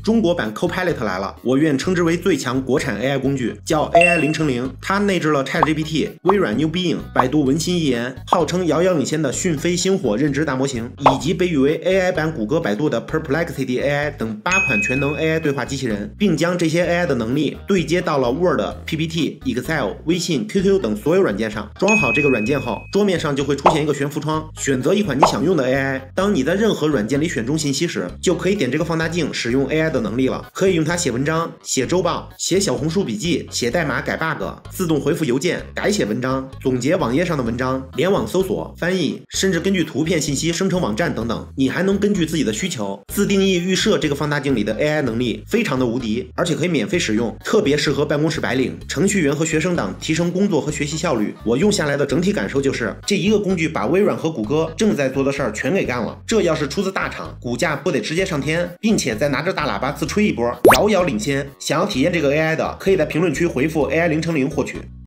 中国版 Copilot 来了，我愿称之为最强国产 AI 工具，叫 AI 0乘0。它内置了 ChatGPT、微软 New Bing、百度文心一言，号称遥遥领先的讯飞星火认知大模型，以及被誉为 AI 版谷歌、百度的 Perplexity AI 等8款全能 AI 对话机器人，并将这些 AI 的能力对接到了 Word、PPT、Excel、微信、QQ 等所有软件上。装好这个软件后，桌面上就会出现一个悬浮窗，选择一款你想用的 AI。当你在任何软件里选中信息时，就可以点这个放大镜使用 AI 的能力了。可以用它写文章、写周报、写小红书笔记、写代码改 bug、自动回复邮件、改写文章、总结网页上的文章、联网搜索、翻译，甚至根据图片信息生成网站等等。你还能根据自己的需求自定义预设这个放大镜里的 AI 能力，非常的无敌，而且可以免费使用，特别适合办公室白领、程序员和学生党提升工作和学习效率。我用下来的整体感受就是，这一个工具把微软和谷歌正在做的事儿全给干了。这要是出自大厂，股价不得直接上天，并且再拿着大喇叭自吹一波，遥遥领先。想要体验这个 AI 的，可以在评论区回复 AI 0乘0获取。